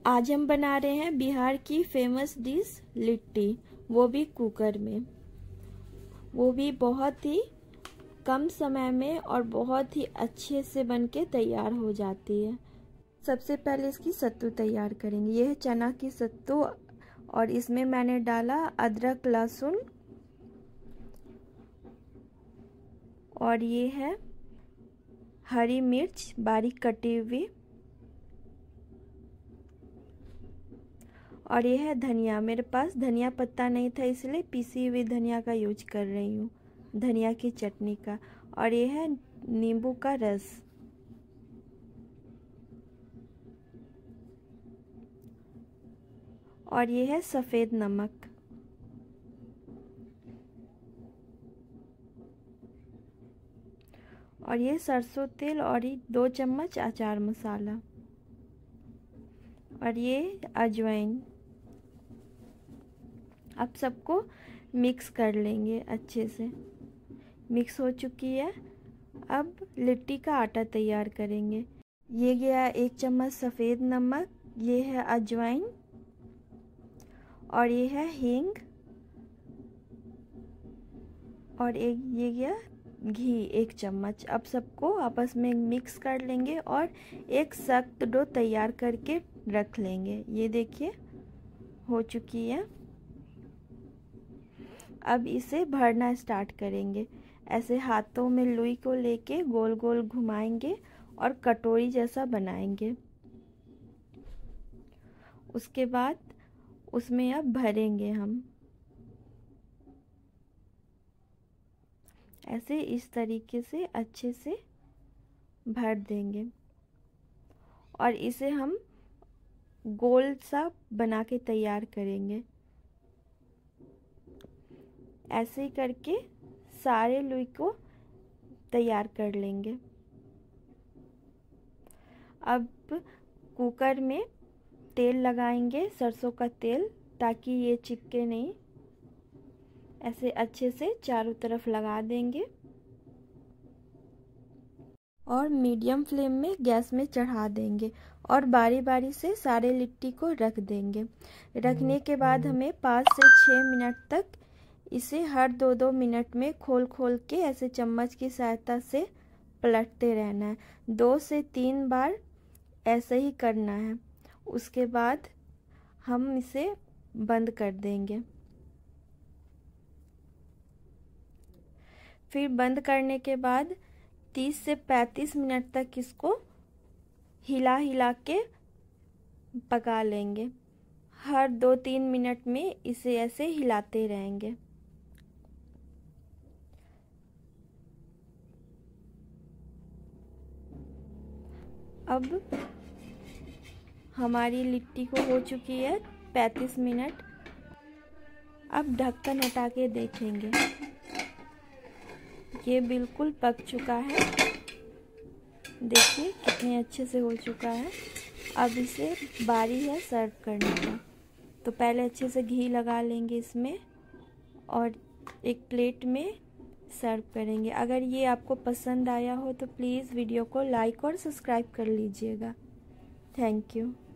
आज हम बना रहे हैं बिहार की फेमस डिश लिट्टी, वो भी कुकर में, वो भी बहुत ही कम समय में और बहुत ही अच्छे से बनके तैयार हो जाती है। सबसे पहले इसकी सत्तू तैयार करेंगे। ये है चना की सत्तू और इसमें मैंने डाला अदरक लहसुन और ये है हरी मिर्च बारीक कटी हुई और ये है धनिया। मेरे पास धनिया पत्ता नहीं था इसलिए पीसी हुई धनिया का यूज कर रही हूँ, धनिया की चटनी का। और ये है नींबू का रस। और ये है सफ़ेद नमक। और ये सरसों तेल और ये 2 चम्मच अचार मसाला और ये अजवाइन। अब सबको मिक्स कर लेंगे अच्छे से। मिक्स हो चुकी है। अब लिट्टी का आटा तैयार करेंगे। ये गया 1 चम्मच सफ़ेद नमक, ये है अजवाइन और ये है हींग और ये गया घी 1 चम्मच। अब सबको आपस में मिक्स कर लेंगे और एक सख्त डो तैयार करके रख लेंगे। ये देखिए हो चुकी है। अब इसे भरना स्टार्ट करेंगे। ऐसे हाथों में लुई को लेके गोल गोल घुमाएंगे और कटोरी जैसा बनाएंगे। उसके बाद उसमें अब भरेंगे हम ऐसे इस तरीके से अच्छे से भर देंगे और इसे हम गोल सा बना के तैयार करेंगे। ऐसे ही करके सारे लुई को तैयार कर लेंगे। अब कुकर में तेल लगाएंगे, सरसों का तेल, ताकि ये चिपके नहीं। ऐसे अच्छे से चारों तरफ लगा देंगे और मीडियम फ्लेम में गैस में चढ़ा देंगे और बारी बारी से सारे लिट्टी को रख देंगे। रखने के बाद हमें 5 से 6 मिनट तक इसे हर 2-2 मिनट में खोल खोल के ऐसे चम्मच की सहायता से पलटते रहना है। 2 से 3 बार ऐसे ही करना है। उसके बाद हम इसे बंद कर देंगे। फिर बंद करने के बाद 30 से 35 मिनट तक इसको हिला हिला के पका लेंगे। हर 2-3 मिनट में इसे ऐसे हिलाते रहेंगे। अब हमारी लिट्टी को हो चुकी है 35 मिनट। अब ढक्कन हटा के देखेंगे। ये बिल्कुल पक चुका है। देखिए कितने अच्छे से हो चुका है। अब इसे बारी है सर्व करने का। तो पहले अच्छे से घी लगा लेंगे इसमें और एक प्लेट में सर्व करेंगे। अगर ये आपको पसंद आया हो तो प्लीज़ वीडियो को लाइक और सब्सक्राइब कर लीजिएगा। Thank you.